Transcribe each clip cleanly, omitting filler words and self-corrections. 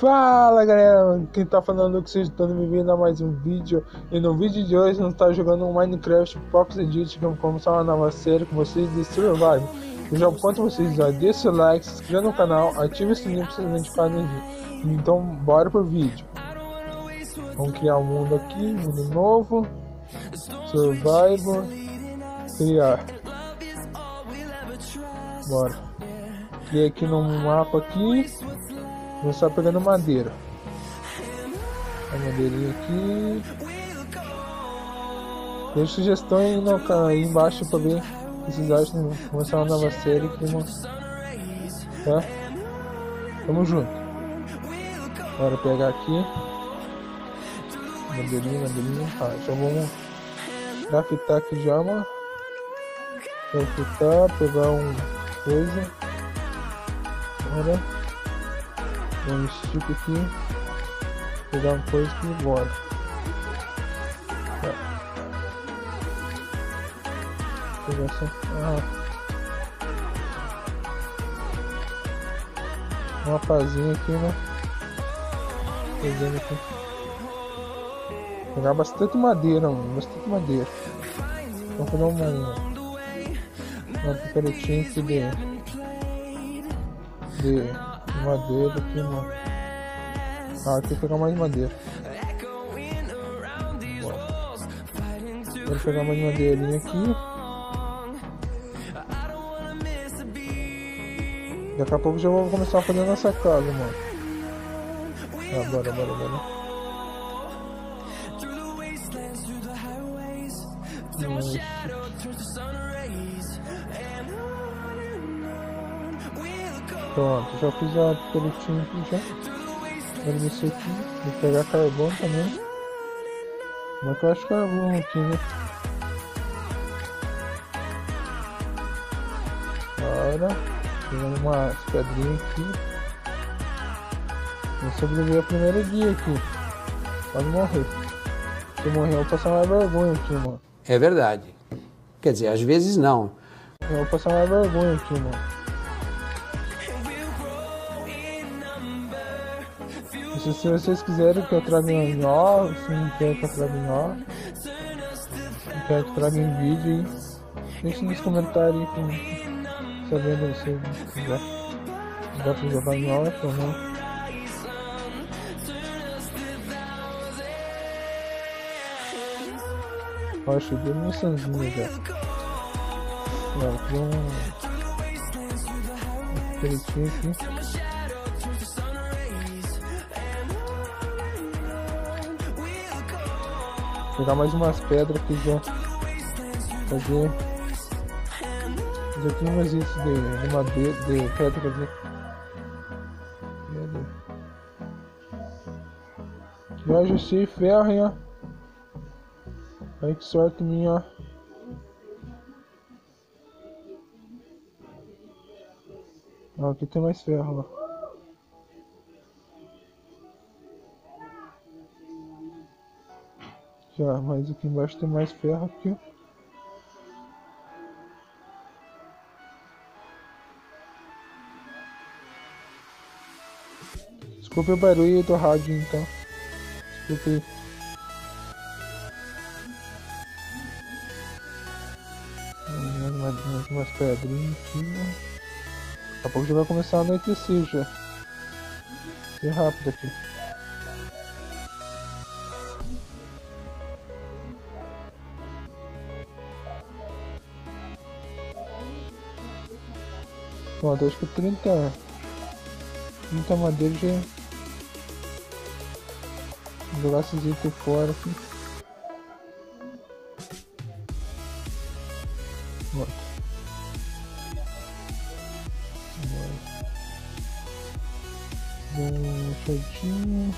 Fala galera, quem tá falando é que vocês estão me vendo a mais um vídeo. E no vídeo de hoje nós tá jogando um Minecraft Pocket Edition, que vamos começar uma nova série com vocês de Survival. Eu já conto vocês, já deixa o like, se inscreva no canal, ative o sininho para ser notificado no vídeo. Então bora pro vídeo. Vamos criar um mundo aqui, mundo novo, Survival, criar. Bora. Criei aqui no mapa aqui. Vou estar pegando madeira. A madeirinha aqui. Deixe sugestão aí embaixo para ver se vocês acham de começar uma nova série. Tá? Tamo junto. Bora pegar aqui. Madeirinha. Ah, já vamos craftar aqui já, mano. Craftar, pegar coisa. Bora. Um stick aqui, pegar uma coisa aqui e bora. Tá. Pegar essa. Uma pazinha aqui, né? Pegando aqui. Pegar bastante madeira, mano. Bastante madeira. Vamos pegar uma picaretinha aqui de madeira aqui, mano. Aqui pegar mais madeira. Vou pegar mais madeirinha aqui. Daqui a pouco já vou começar a fazer nossa casa, mano. Bora. Pronto, já fiz a picaretinha aqui já. Agora isso aqui, vou pegar carvão também. Mas eu acho carvão aqui, né? Bora. Pegando umas pedrinhas aqui. Vou sobreviver o primeiro dia aqui. Pode morrer. Se morrer eu vou passar mais vergonha aqui, mano. É verdade. Quer dizer, às vezes não. Eu vou passar mais vergonha aqui, mano. Se vocês quiserem que eu traga em ó, se não quer que eu traga em ó, não quer que eu traga em vídeo aí, deixe nos comentários aí, sabendo se quiser. Dá pra jogar em ó ou não. Ó, cheguei no sanzinho já. Ó, tem um pretinho aqui. Pegar mais umas pedras aqui já. Fazer aqui umas isso de madeira, de pedra, quer dizer. Já ajustei ferro, hein, ó. Aí que sorte minha, ó. Ó, aqui tem mais ferro, ó. Já, mas aqui embaixo tem mais ferro aqui. Desculpe o barulho do rádio, então. Desculpe aí. Umas pedrinhas aqui, né? Daqui a pouco já vai começar a anoitecer já. Ser rápido aqui. Pronto, acho que 30 madeira já. Vou jogar esses itens fora aqui. Pronto. Um shortinho.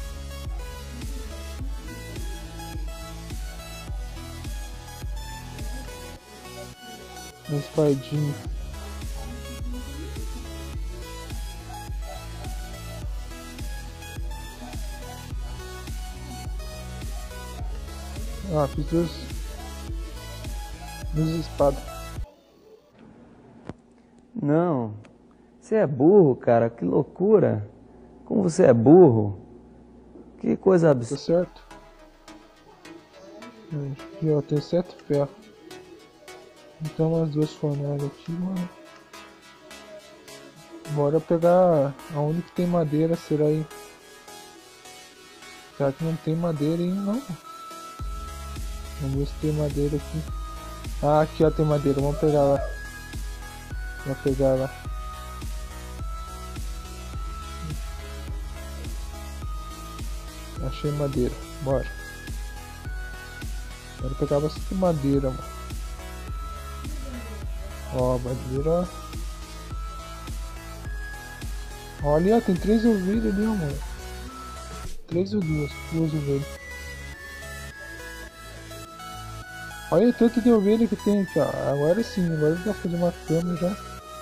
Uma espadinha. Fiz duas espadas. Não, você é burro, cara, que loucura. Como você é burro. Que coisa Tá absurda. certo? Aqui, ó, tem 7 ferros. Então umas 2 fornalhas aqui, mano. Bora pegar aonde que tem madeira, será aí? Será que não tem madeira aí, não? Vamos ver se tem madeira aqui. Ah, aqui ó, tem madeira, vamos pegar lá. Vou pegar lá. Achei madeira, bora. Quero pegar bastante madeira, mano. Ó, madeira. Olha, tem 3 ovelhas ali, ó, mano. 3 ou 2? 2 ovelhas. Olha o tanto de ovelha que tem aqui, ó. Agora sim, agora dá pra fazer uma cama já.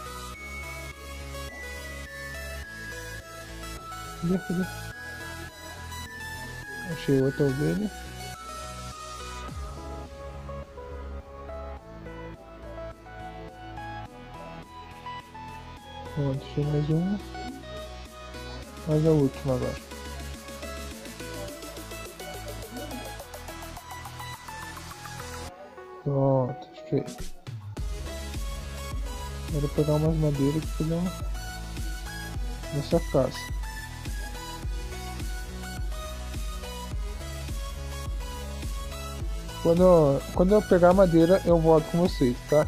Cadê? Achei outra ovelha. Pronto, achei mais uma. Mais a última agora. Pronto, achei. Agora pegar umas madeiras que fazer uma nessa casa. Quando eu pegar a madeira, eu volto com vocês, tá?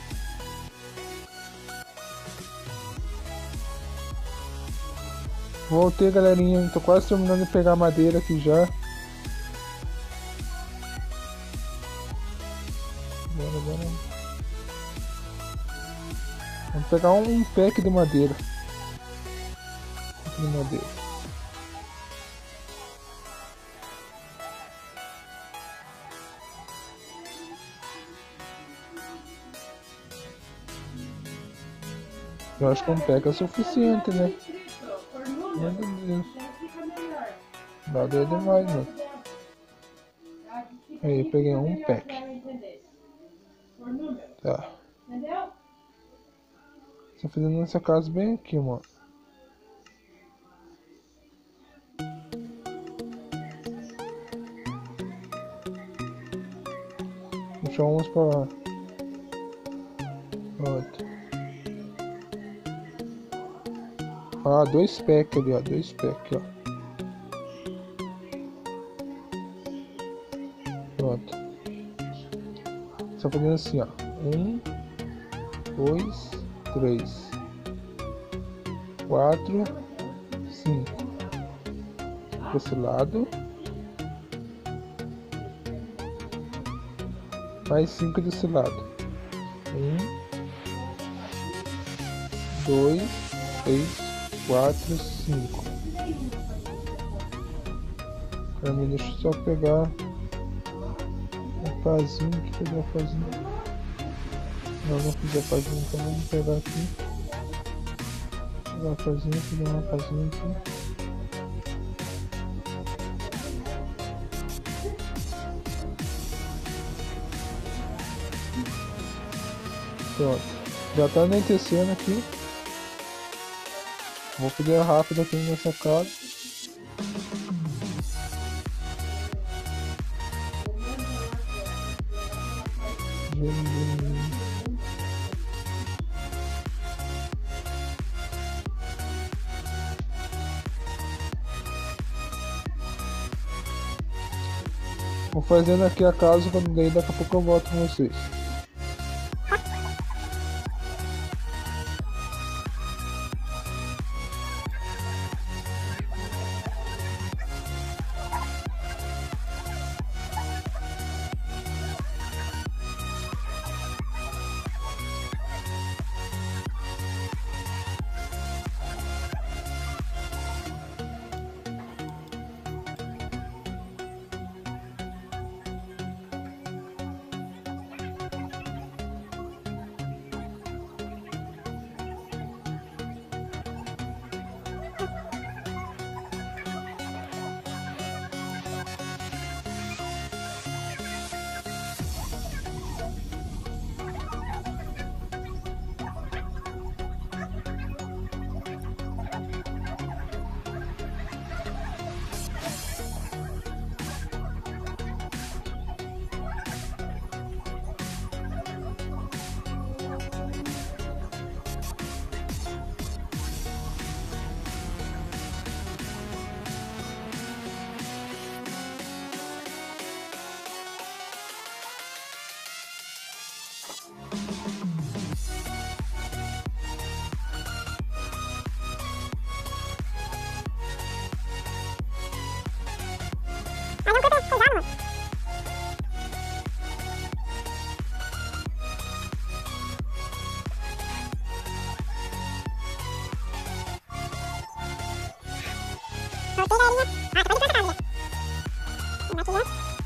Voltei, galerinha. Tô quase terminando de pegar a madeira aqui já. Bora. Vamos pegar um pack de madeira. Eu acho que um pack é suficiente, né? Meu Deus. Nada é demais, mano. Aí, peguei um pack. Tá. Tô fazendo essa casa bem aqui, mano. Deixa uns pra lá. Pronto. Ah, 2 packs ali, ó. 2 packs, ó. Pronto. Só fazendo assim, ó. 1, 2, 3, 4, 5. Para esse lado. Mais 5 desse lado. 1, 2, 3, 4, 5. Pra mim, deixa eu só pegar um pazinho aqui, pegar o pazinho. Não fiz a pazinho, então vamos pegar aqui. Pegar uma pazinha, pegar uma pazinha aqui. Pronto, já tá anoitecendo aqui. Vou pegar rápido aqui nessa casa. Vou fazendo aqui a casa, quando daí daqui a pouco eu volto com vocês.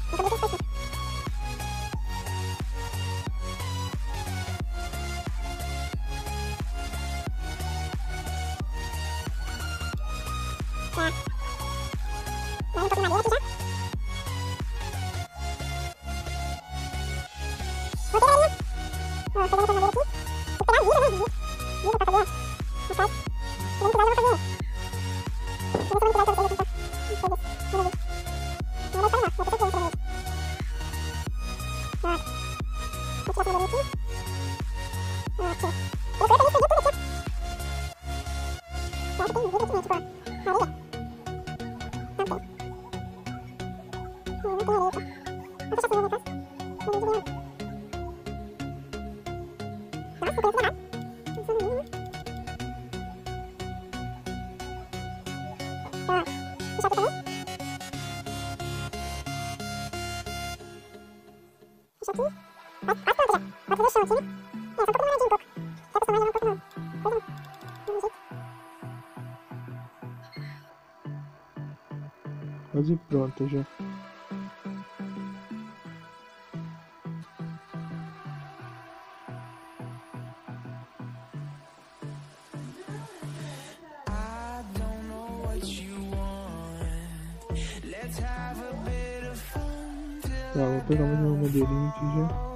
Quase pronto já. Tá, vou pegar mais uma madeirinha aqui já.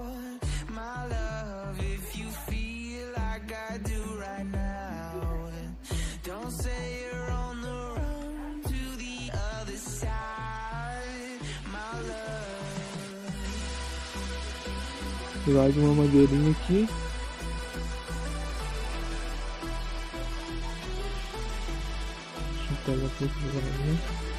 Mais uma madeirinha aqui. Deixa eu pegar aqui agora.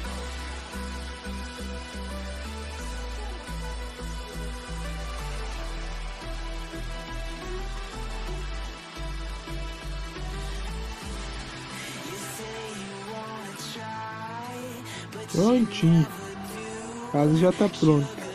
Prontinho. A casa já tá pronta.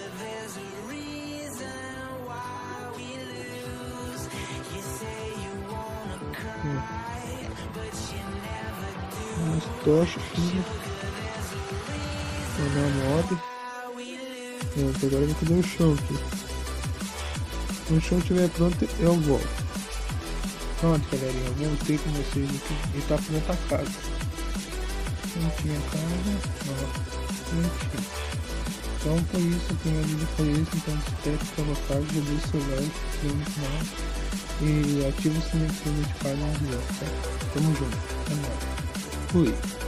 Umas tochas aqui. Vou dar uma moda. Pronto, agora eu vou fazer o chão aqui. Quando o chão estiver pronto, eu volto. Pronto, galerinha, eu voltei com vocês aqui. E tá pronta a casa. Prontinha a casa. Ó, prontinho. Então foi isso, o primeiro vídeo foi esse. Então espero que tenha gostado. Já deixe seu like, se inscreva no canal. E ative o sininho para notificar mais vídeos, certo? Tamo junto. É nóis. Fui.